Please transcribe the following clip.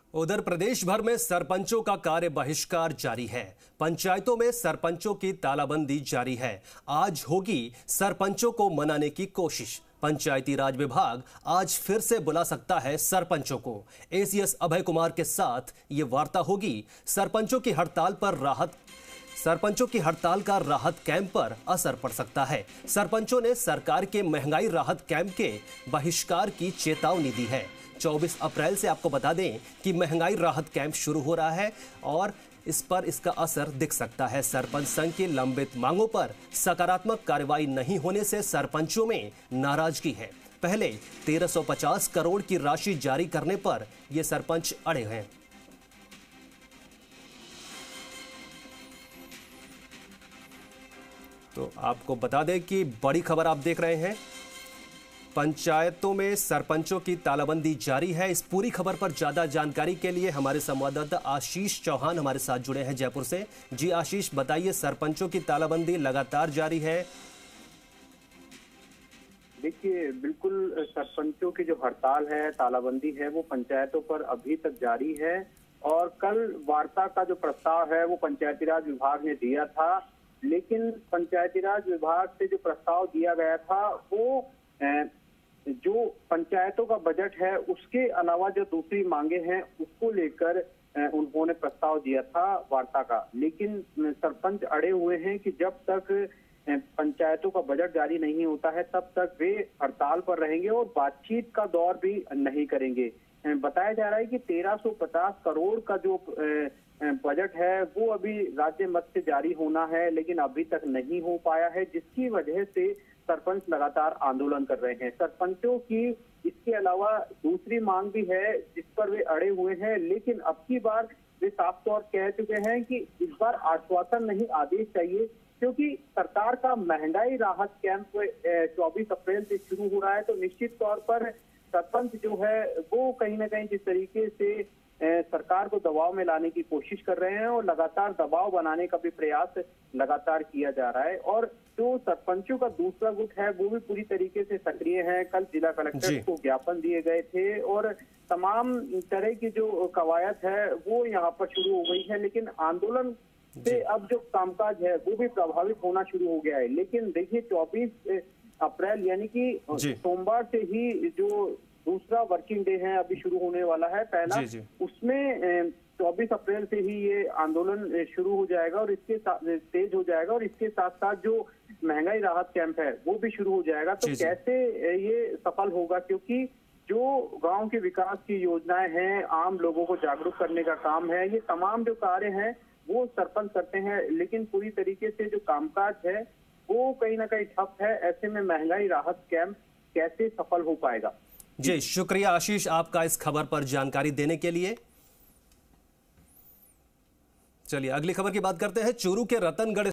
उधर प्रदेश भर में सरपंचों का कार्य बहिष्कार जारी है। पंचायतों में सरपंचों की तालाबंदी जारी है। आज होगी सरपंचों को मनाने की कोशिश। पंचायती राज विभाग आज फिर से बुला सकता है सरपंचों को। एसीएस अभय कुमार के साथ ये वार्ता होगी। सरपंचों की हड़ताल का राहत कैंप पर असर पड़ सकता है। सरपंचों ने सरकार के महंगाई राहत कैंप के बहिष्कार की चेतावनी दी है। 24 अप्रैल से आपको बता दें कि महंगाई राहत कैंप शुरू हो रहा है और इस पर इसका असर दिख सकता है। सरपंच संघ की लंबित मांगों पर सकारात्मक कार्रवाई नहीं होने से सरपंचों में नाराजगी है। पहले 1350 करोड़ की राशि जारी करने पर ये सरपंच अड़े हैं। तो आपको बता दें कि बड़ी खबर आप देख रहे हैं। पंचायतों में सरपंचों की तालाबंदी जारी है। इस पूरी खबर पर ज्यादा जानकारी के लिए हमारे संवाददाता आशीष चौहान हमारे साथ जुड़े हैं जयपुर से। जी आशीष, बताइए, सरपंचों की तालाबंदी लगातार जारी है। देखिए, बिल्कुल सरपंचों की जो हड़ताल है, तालाबंदी है, वो पंचायतों पर अभी तक जारी है। और कल वार्ता का जो प्रस्ताव है वो पंचायती राज विभाग ने दिया था, लेकिन पंचायती राज विभाग से जो प्रस्ताव दिया गया था वो जो पंचायतों का बजट है उसके अलावा जो दूसरी मांगे हैं उसको लेकर उन्होंने प्रस्ताव दिया था वार्ता का। लेकिन सरपंच अड़े हुए हैं कि जब तक पंचायतों का बजट जारी नहीं होता है तब तक वे हड़ताल पर रहेंगे और बातचीत का दौर भी नहीं करेंगे। बताया जा रहा है कि 1350 करोड़ का जो बजट है वो अभी राज्य मद से जारी होना है, लेकिन अभी तक नहीं हो पाया है, जिसकी वजह से सरपंच लगातार आंदोलन कर रहे हैं। सरपंचों की इसके अलावा दूसरी मांग भी है जिस पर वे अड़े हुए हैं, लेकिन अब की बार वे साफ तौर कह चुके हैं कि इस बार आश्वासन नहीं आदेश चाहिए, क्योंकि सरकार का महंगाई राहत कैंप 24 अप्रैल से शुरू हो रहा है। तो निश्चित तौर पर सरपंच जो है वो कहीं ना कहीं जिस तरीके से सरकार को दबाव में लाने की कोशिश कर रहे हैं और लगातार दबाव बनाने का भी प्रयास लगातार किया जा रहा है। और जो सरपंचों का दूसरा गुट है वो भी पूरी तरीके से सक्रिय है। कल जिला कलेक्टर को ज्ञापन दिए गए थे और तमाम तरह की जो कवायद है वो यहाँ पर शुरू हो गई है, लेकिन आंदोलन से अब जो कामकाज है वो भी प्रभावित होना शुरू हो गया है। लेकिन देखिए, 24 अप्रैल यानी कि सोमवार से ही जो दूसरा वर्किंग डे है अभी शुरू होने वाला है पहला, उसमें 24 अप्रैल से ही ये आंदोलन शुरू हो जाएगा और इसके साथ तेज हो जाएगा और इसके साथ साथ जो महंगाई राहत कैंप है वो भी शुरू हो जाएगा। तो कैसे ये सफल होगा, क्योंकि जो गांव के विकास की योजनाएं हैं, आम लोगों को जागरूक करने का काम है, ये तमाम जो कार्य हैं वो सरपंच करते हैं, लेकिन पूरी तरीके से जो कामकाज है वो कहीं ना कहीं ठप है। ऐसे में महंगाई राहत कैंप कैसे सफल हो पाएगा। जी शुक्रिया आशीष आपका इस खबर पर जानकारी देने के लिए। चलिए अगली खबर की बात करते हैं। चूरू के रतनगढ़